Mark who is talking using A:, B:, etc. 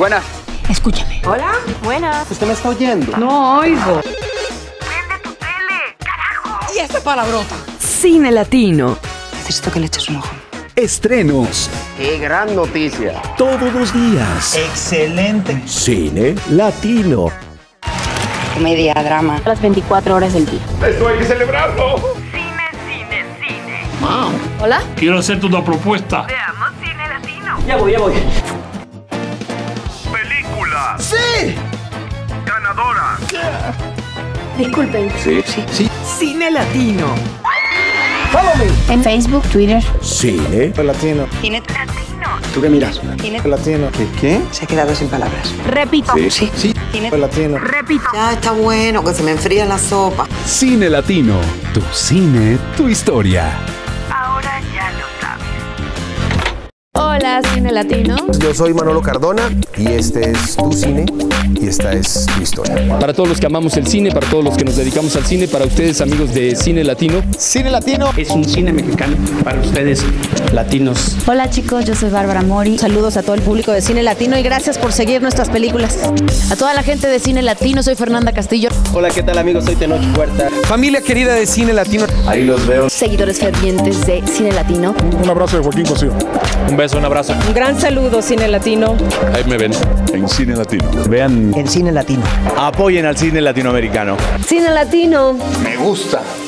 A: Buenas.
B: Escúchame.
C: Hola. Buenas.
A: ¿Usted me está oyendo?
C: No oigo.
B: ¡Prende tu tele! ¡Carajo!
C: ¿Y esta palabrota?
D: Cine Latino.
B: Necesito que le eches un ojo.
E: Estrenos
A: ¡Qué gran noticia!
E: todos los días.
F: Excelente.
E: Cine Latino.
B: Comedia, drama. Las 24 horas del día.
A: ¡Esto hay que celebrarlo!
B: Cine.
C: Hola.
G: Quiero hacerte una propuesta.
B: Veamos Cine Latino.
C: Ya voy.
A: ¡Película!
E: ¡Sí!
A: ¡Ganadora!
B: Disculpen.
E: Sí.
D: Cine Latino.
B: En Facebook, Twitter.
E: Cine
F: Latino.
B: Cine Latino.
A: ¿Tú qué miras?
B: Cine.
F: Latino.
A: ¿Qué?
C: Se ha quedado sin palabras.
B: Repito.
E: Sí.
B: Cine.
F: Latino.
B: Repito.
C: Ya está bueno, que se me enfría la sopa.
E: Cine Latino. Tu cine, tu historia.
B: Ahora ya lo sabes.
H: Hola, Cine Latino.
F: Yo soy Manolo Cardona y este es tu cine y esta es tu historia.
I: Para todos los que amamos el cine, para todos los que nos dedicamos al cine, para ustedes amigos de Cine Latino.
F: Cine Latino.
G: Es un cine mexicano para ustedes, latinos.
H: Hola chicos, yo soy Bárbara Mori.
J: Saludos a todo el público de Cine Latino y gracias por seguir nuestras películas.
H: A toda la gente de Cine Latino, soy Fernanda Castillo.
A: Hola, ¿qué tal amigos? Soy Tenoch Huerta.
F: Familia querida de Cine Latino.
E: Ahí los veo.
H: Seguidores fervientes de Cine Latino.
G: Un abrazo de Joaquín Cosío. Un beso, un abrazo.
J: Un gran saludo, Cine Latino.
G: Ahí me ven.
E: En Cine Latino.
F: Vean en Cine Latino.
I: Apoyen al cine latinoamericano.
J: Cine Latino.
A: Me gusta.